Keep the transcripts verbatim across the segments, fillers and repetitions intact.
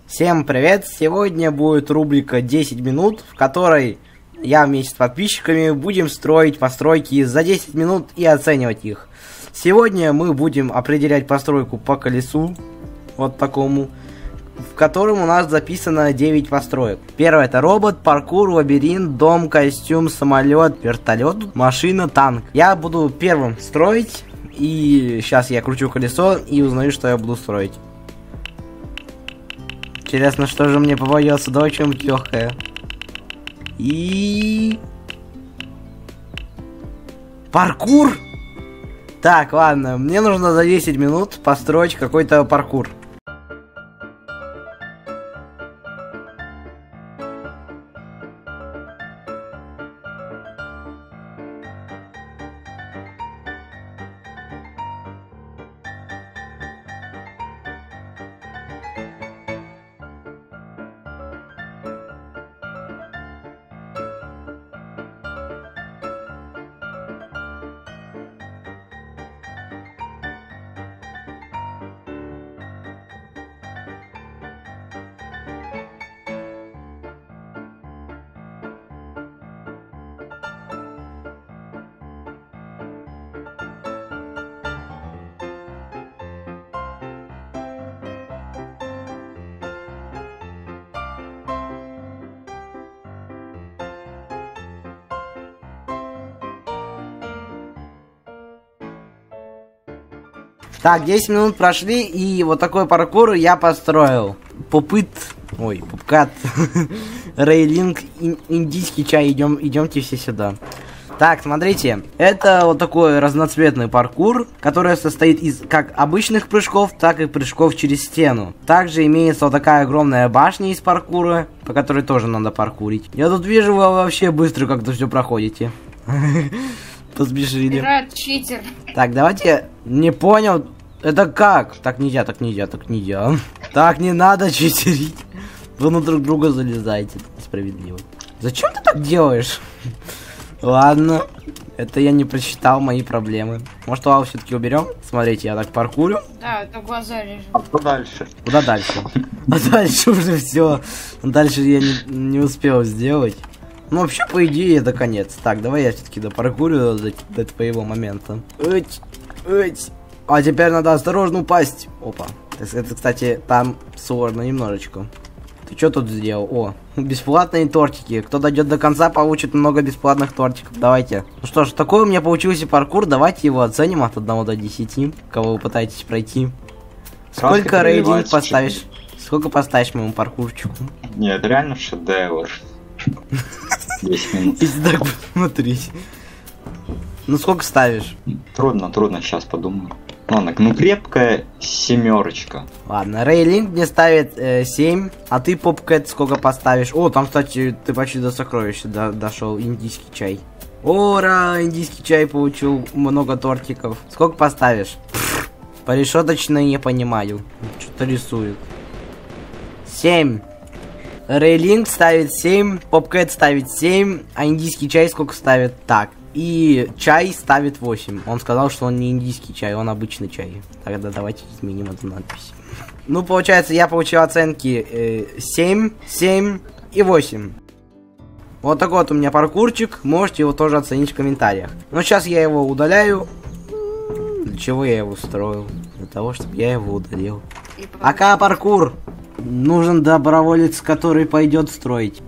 Всем привет! Сегодня будет рубрика десять минут, в которой я вместе с подписчиками будем строить постройки за десять минут и оценивать их. Сегодня мы будем определять постройку по колесу, вот такому, в котором у нас записано девять построек. Первое — это робот, паркур, лабиринт, дом, костюм, самолет, вертолет, машина, танк. Я буду первым строить, и сейчас я кручу колесо и узнаю, что я буду строить. Интересно, что же мне попадется, да, чем-нибудь легкое. И... паркур! Так, ладно, мне нужно за десять минут построить какой-то паркур. Так, десять минут прошли, и вот такой паркур я построил. Попыт, ой, попкат, рейлинг, индийский чай, идем, идемте все сюда. Так, смотрите, это вот такой разноцветный паркур, который состоит из как обычных прыжков, так и прыжков через стену. Также имеется вот такая огромная башня из паркура, по которой тоже надо паркурить. Я тут вижу, вы вообще быстро как-то все проходите. Посбежали. Пират, читер. Так, давайте... Не понял. Это как? Так нельзя, так нельзя, так нельзя. Так не надо читерить. Вы на друг друга залезаете. Справедливо. Зачем ты так делаешь? Ладно. Это я не прочитал, мои проблемы. Может, лаву все-таки уберем? Смотрите, я так паркурю. Да, это глаза режут. А куда дальше? Куда дальше? А дальше уже все. Дальше я не, не успел сделать. Ну, вообще, по идее, это конец. Так, давай я все-таки допаркурю до, до твоего момента. Эть, эть. А теперь надо осторожно упасть. Опа. Это, кстати, там сложно немножечко. Ты что тут сделал? О, бесплатные тортики. Кто дойдет до конца, получит много бесплатных тортиков. Давайте. Ну что ж, такой у меня получился паркур. Давайте его оценим от одного до десяти. Кого вы пытаетесь пройти. Сколько рейтинг поставишь? Сколько поставишь моему паркурчику? Нет, реально шедевр. десять минут. Если так посмотреть. Ну сколько ставишь? Трудно, трудно, сейчас подумаю. Ладно, ну крепкая семерочка. Ладно, рейлинг мне ставит э, семь, а ты, попкэт, сколько поставишь? О, там, кстати, ты почти до сокровища до дошел, индийский чай. Ура, индийский чай получил много тортиков. Сколько поставишь? Пфф, по решеточной не понимаю. Что-то рисует. семь. Рейлинг ставит семь, попкэт ставит семь, а индийский чай сколько ставит? Так. И чай ставит восемь. Он сказал, что он не индийский чай, он обычный чай. Тогда давайте изменим эту надпись. Ну, получается, я получил оценки э, семь, семь и восемь. Вот такой вот у меня паркурчик. Можете его тоже оценить в комментариях. Но сейчас я его удаляю. Для чего я его строил? Для того, чтобы я его удалил. Пока, паркур! Нужен доброволец, который пойдет строить.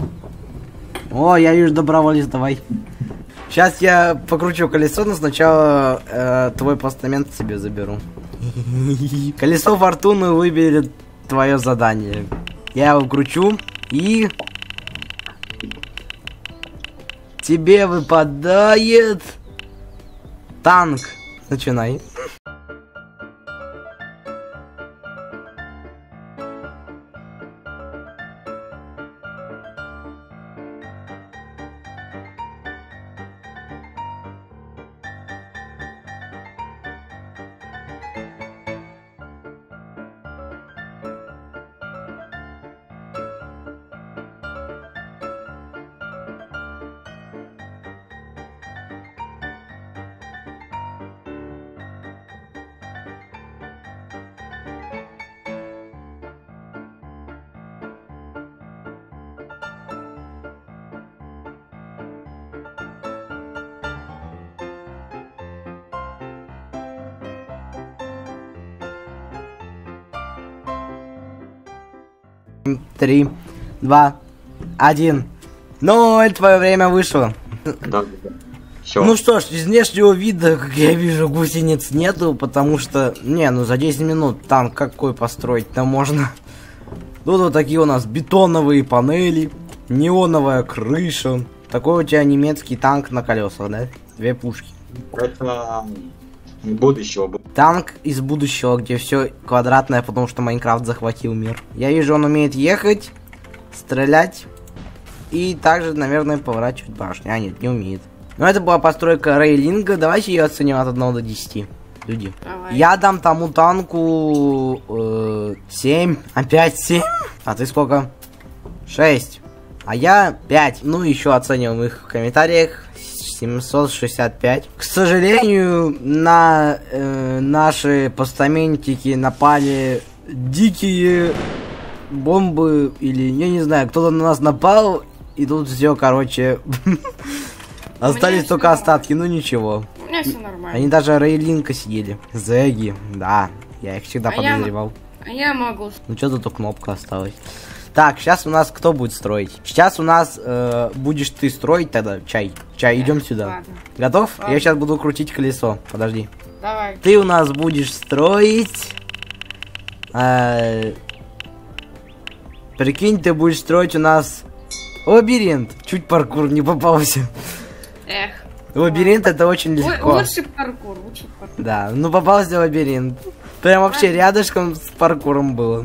О, я вижу доброволец, давай. Сейчас я покручу колесо, но сначала э, твой постамент себе заберу. Колесо фортуны выберет твое задание. Я его кручу и... тебе выпадает... танк. Начинай. Три, два, один. Ноль, твое время вышло. Да, да. Всё. Ну что ж, из внешнего вида, как я вижу, гусениц нету, потому что... Не, ну за десять минут танк какой построить-то можно. Тут вот такие у нас бетоновые панели, неоновая крыша. Такой у тебя немецкий танк на колесах, да? Две пушки. Это будущего. Танк из будущего, где все квадратное, потому что Майнкрафт захватил мир. Я вижу, он умеет ехать, стрелять и также, наверное, поворачивать башню. А, нет, не умеет. Но это была постройка рейлинга. Давайте ее оценим от одного до десяти. Люди. Давай. Я дам тому танку э, семь. Опять семь. А ты сколько? шесть. А я пять. Ну, еще оцениваем их в комментариях. семьсот шестьдесят пять. К сожалению, на э, наши постаментики напали дикие бомбы. Или, я не знаю, кто-то на нас напал. И тут все, короче... Остались только остатки, ну ничего. У меня все нормально. Они даже рейлинка съели. Зеги, да. Я их всегда А подозревал. Я, а я могу. Ну что тут кнопка осталась. Так, сейчас у нас кто будет строить? Сейчас у нас э, будешь ты строить тогда, чай. Чай, идем сюда. Ладно. Готов? Ладно. Я сейчас буду крутить колесо. Подожди. Давай. Ты у нас будешь строить. Э, прикинь, ты будешь строить у нас лабиринт. Чуть паркур не попался. Эх. Лабиринт это очень Л- легко. лучше паркур, лучше паркур. Да, ну попался в лабиринт. Прям вообще рядышком с паркуром было.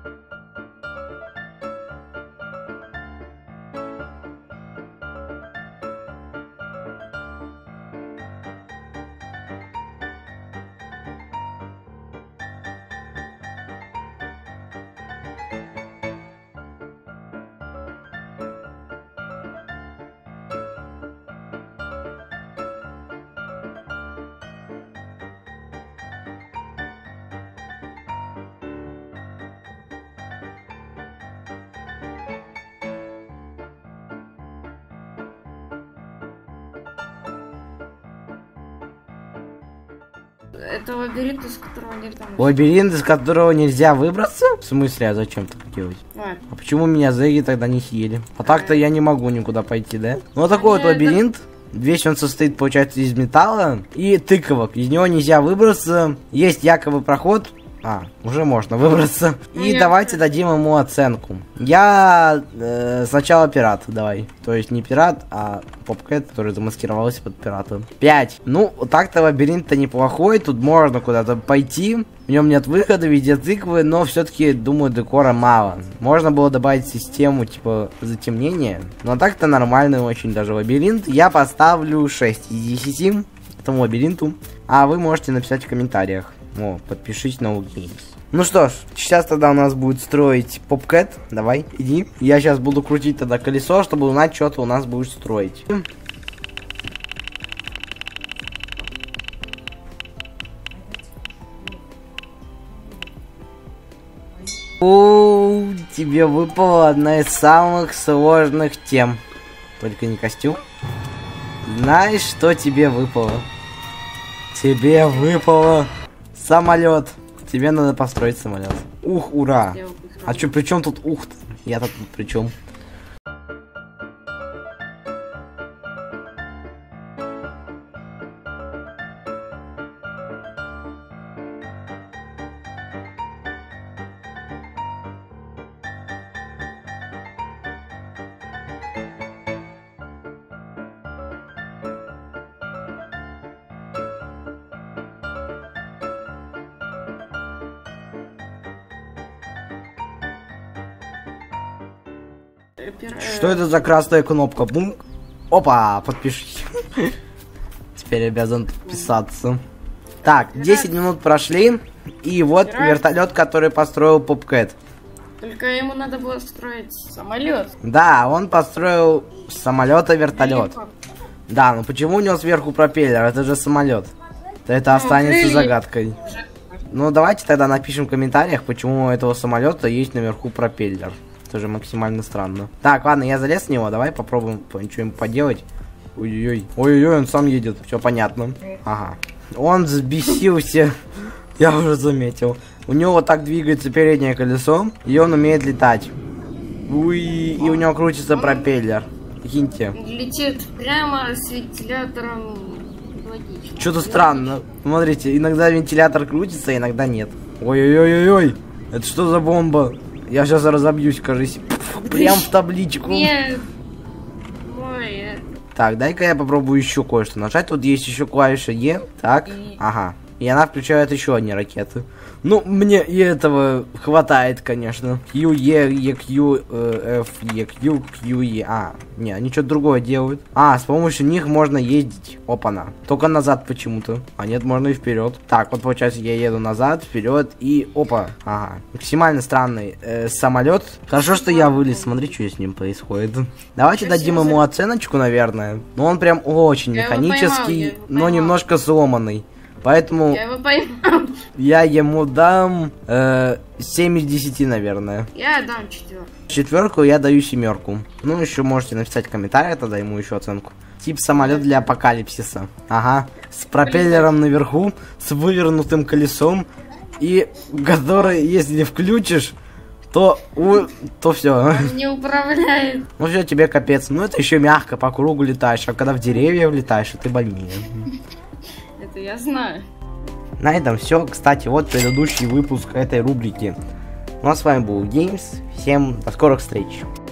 Это лабиринт, из которого нельзя. Лабиринт, из которого нельзя выбраться? В смысле, а зачем так делать? Ладно. А почему меня зэги тогда не съели? А так-то я не могу никуда пойти, да? Ну вот такой вот Нет, лабиринт. Весь он состоит, получается, из металла и тыковок. Из него нельзя выбраться. Есть якобы проход. А, уже можно выбраться. И Нет. давайте дадим ему оценку. Я э, сначала пират, давай. То есть не пират, а попкэт, который замаскировался под пирата. пять. Ну, так-то лабиринт-то неплохой. Тут можно куда-то пойти. В нем нет выхода, везде тыквы, но все-таки, думаю, декора мало. Можно было добавить систему, типа, затемнения. Но так-то нормальный очень даже лабиринт. Я поставлю шесть из десяти этому лабиринту. А вы можете написать в комментариях. О, подпишись на Games. Ну что ж, сейчас тогда у нас будет строить попкэт. Давай, иди. Я сейчас буду крутить тогда колесо, чтобы узнать, что ты у нас будешь строить. О, тебе выпала одна из самых сложных тем. Только не костюм. Знаешь, что тебе выпало? Тебе выпало самолет. Тебе надо построить самолет. Ух, ура. А чё, при чем тут ух? Я тут при чем? Что это за красная кнопка? Бум. Опа, подпишись. Теперь обязан подписаться. Так, десять минут прошли. И вот вертолет, который построил Попкэт. Только ему надо было строить самолет. Да, он построил самолета вертолет. Да, но почему у него сверху пропеллер? Это же самолет. Это Ну, останется крылья. загадкой. Ну давайте тогда напишем в комментариях, почему у этого самолета есть наверху пропеллер. Это же максимально странно. Так, ладно, я залез в него, давай попробуем что-нибудь поделать. Ой-ой-ой, ой-ой-ой, он сам едет, все понятно. Ага. Он взбесился, я уже заметил. У него вот так двигается переднее колесо, и он умеет летать. Уй, и у него крутится пропеллер. Прикиньте. Летит прямо с вентилятором. Логично. Что-то странно. Смотрите, иногда вентилятор крутится, иногда нет. Ой-ой-ой-ой. Это что за бомба? Я сейчас разобьюсь, кажись. Прям в табличку. Нет. Ой, это... Так, дай-ка я попробую еще кое-что нажать. Тут есть еще клавиша Е. Так, ага. И она включает еще одни ракеты. Ну, мне и этого хватает, конечно. Q, E, E, Q, э, F, E, Q, Q, E. А, не, они что-то другое делают. А, с помощью них можно ездить. Опа-на. Только назад почему-то. А нет, можно и вперед. Так, вот получается, я еду назад, вперед и опа. Ага. Максимально странный э, самолет. Хорошо, что я вылез. Смотри, что с ним происходит. Давайте дадим ему оценочку, наверное. Но он прям очень Я его механический, поймал, я его но поймал. немножко сломанный. Поэтому Я его поймал. я ему дам э, семь из десяти, наверное. Я дам четверку. Четверку я даю семерку. Ну, еще можете написать в комментариях, тогда ему еще оценку. Тип самолет для апокалипсиса. Ага. С пропеллером наверху, с вывернутым колесом. И который, если включишь, то у, то все. Он не управляет. Ну все, тебе капец. Ну это еще мягко по кругу летаешь, а когда в деревья влетаешь, ты больнее. Это я знаю. На этом все. Кстати, вот предыдущий выпуск этой рубрики. Ну а с вами был Геймс. Всем до скорых встреч.